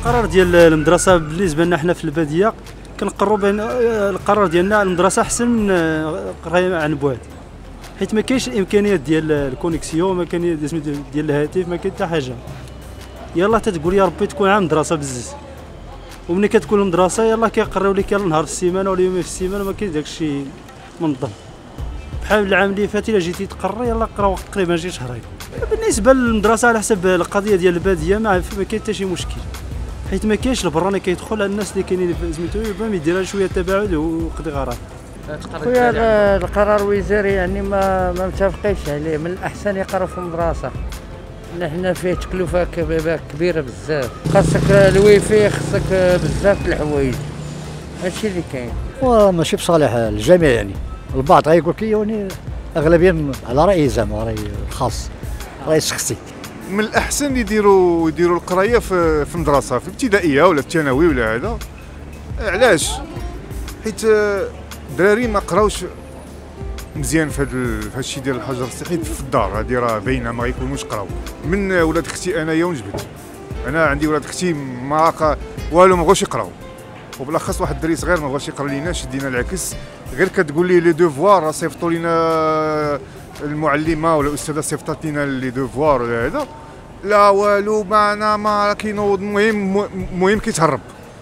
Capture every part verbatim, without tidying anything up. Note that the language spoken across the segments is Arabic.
القرار ديال المدرسه بالنسبه لنا حنا في الباديه كنقروا بان القرار ديالنا المدرسه احسن من قرايه عن بعد، حيت ما كاينش الامكانيات ديال الكونيكسيون، ما كاين ديال الهاتف، ما كاين حتى حاجه. يلاه تتقول يا ربي تكون عام مدرسه بزز، وملي كتكون المدرسه يلاه كيقراو لك يلاه نهار في السيمانه ولا يومين في السيمانه، ما كاين داكشي منظم. بحال العام اللي فات الا جيتي تقرا يلاه قرا وقت تقريبا شي شهرين. بالنسبه للمدرسه على حسب القضيه ديال الباديه ما كاين حتى شي مشكل، حيت ما كاينش البراني كيدخل على الناس اللي كاينين في سميتو يبان يدير شويه تباعد ويقضي غرض. خويا القرار الوزاري يعني ما ما متفقينش عليه، من الاحسن يقراو في المدرسه. حنا فيه تكلفه كبيره بزاف، خاصك الويفي، خاصك بزاف د الحوايج، هادشي اللي كاين. وماشي بصالح الجميع يعني، البعض غيقول لك يعني اغلبيه على رايي زعما رايي الخاص، رايي الشخصي. من الاحسن يديروا يديروا القرايه في في المدرسه، في الابتدائيه ولا في الثانوي ولا هذا. علاش؟ حيت الدراري ما قراوش مزيان في هذا الشيء ديال الحجر الصحي في الدار، هذه راه باينه ما يكونوش قراو. من ولاد اختي انايا ونجبت، انا عندي ولاد اختي ما والو ما بغاوش يقراو، وبالاخص واحد الدري صغير ما بغاش يقرا لينا، شدينا العكس، غير كتقول لي لي دوفوار صيفطوا لينا المعلمه ولا الاستاذه صيفطات لينا لي دوفوار ولا هذا، لا والو معنا ما كينوض. المهم المهم كيتهرب.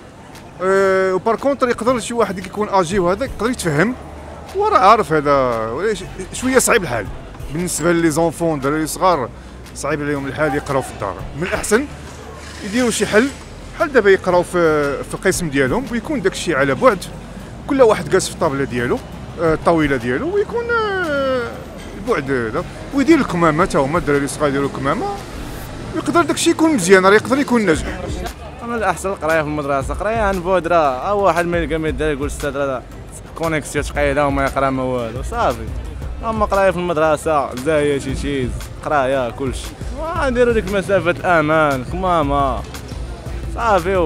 أه وبار كونتر يقدر شي واحد كيكون اجي وهذا يقدر يتفهم وراه عارف هذا، شويه صعيب الحال بالنسبه لي زونفون دراري صغار، صعيب عليهم الحال يقراو في الدار. من الاحسن يديروا شي حل بحال دابا يقراو في في القسم ديالهم، ويكون داك الشيء على بعد، كل واحد جالس في الطابله ديالو الطاوله ديالو، ويكون البعد هذا، ويدير الكمامه تا هما الدراري الصغار يديروا الكمامه، يقدر داك الشيء يكون مزيان، راه يقدر يكون ناجح. من الاحسن القرايه في المدرسه، قرايه عن بعد راه واحد ما يلقى ما يدير يقول استاذ راه كونيكسيون ثقيله وما يقرا ما والو صافي. اما قرايه في المدرسه زاهيه شي شيز، قرايه كلشي، ونديروا ديك مسافه امان كمامه صافي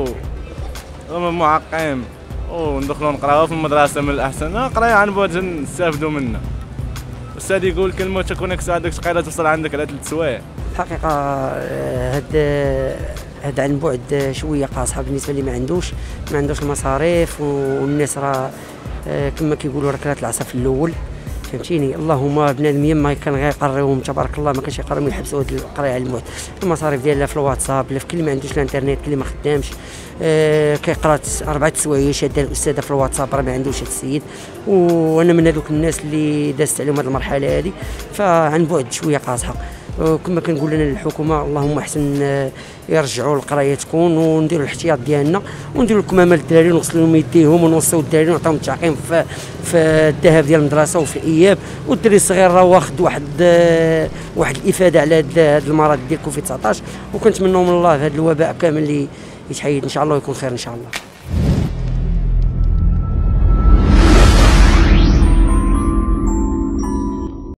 و معقم وندخلوا نقراو في المدرسه. من الاحسن قرايه عن بعد نستافدوا منها. الاستاذ يقول كلمه كونيكسيون هذيك ثقيله توصل عندك على ثلاث سوايع. الحقيقه هاد هاد عن بعد شويه قاصحه بالنسبه اللي ما عندوش ما عندوش المصاريف، والناس راه كما كيقولوا راه كلات العصا في الاول، فهمتيني. اللهم بنادم ما كان غير يقريوهم تبارك الله ما كانش يقراو يحبسوا هاد القرايه على البعد. المصاريف ديالها في الواتساب، في كل ما عندوش الانترنت، كل ما خدامش آه كيقرا اربعه سوايع شاده الاستاذه في الواتساب، راه ما عندوش هاد السيد. وانا من هذوك الناس اللي دازت عليهم هاد المرحله هذه، فعن بعد شويه قاصحه. كما كنقول لنا الحكومه اللهم احسن يرجعوا القرايه تكون، ونديروا الاحتياط ديالنا، ونديروا الكمامه للدراري، ونغسلوا لهم يديهم، ونوصيو الدراري ونعطيهم التعقيم في في الذهاب ديال المدرسه وفي الاياب. والدري الصغير راه واخد واحد واحد الافاده على هذا المرض ديال كوفيد تسعطاش، وكنتمنوا من الله هذا الوباء كامل اللي يتحيد ان شاء الله ويكون خير ان شاء الله.